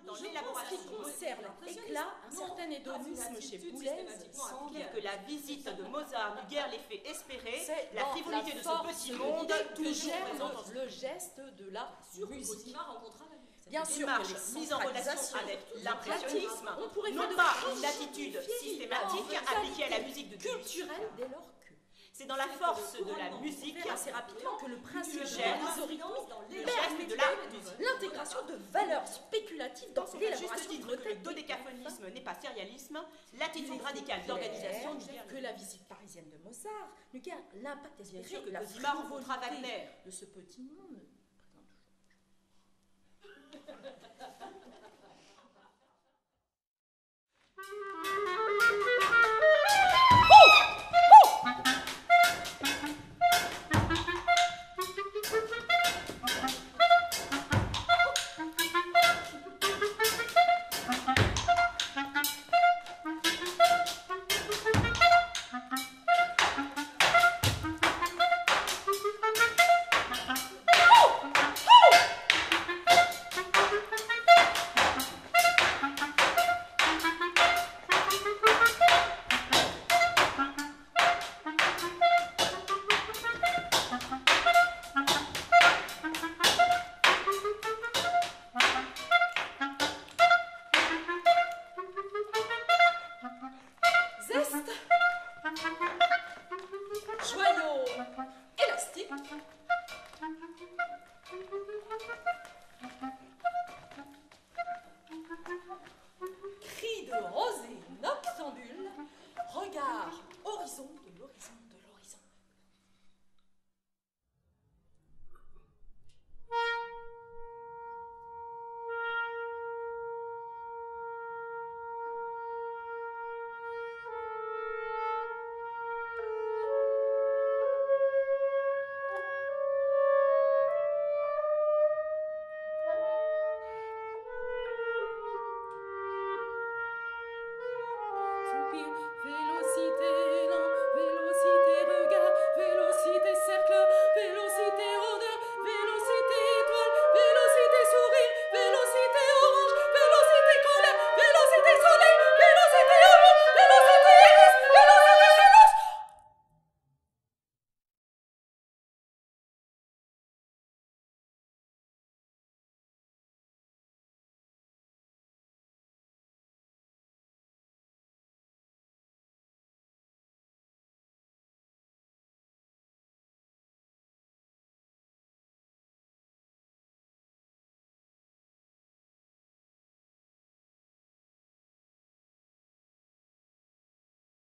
dans Je pense l'élaboration qu'il concerne éclat un certain hédonisme chez Boulez, sans dire que la visite de Mozart n'eut guère l'effet espéré, c'est la dans frivolité la de force ce petit de monde l'idée que toujours germe présent. le geste de la musique. Cosima rencontra la musique. Bien sûr que Démarche les mise en relation centralisations avec l'impressionnisme, on pourrait non faire pas de une attitude systématique appliquée à la musique de Debussy. culturelle dès lors que C'est dans la force de la musique on verra assez rapidement que le principe le de geste, l'historiquement le geste de la musique. l'intégration de valeurs spéculatives dans À juste l'élaboration titre de que le dodécaphonisme n'est pas sérialisme, l'attitude radicale d'organisation du que la visite parisienne de Mozart n'eut guère l'impact Bien espéré sûr que la Cosima rencontra frivolité Wagner. de ce petit monde présente toujours.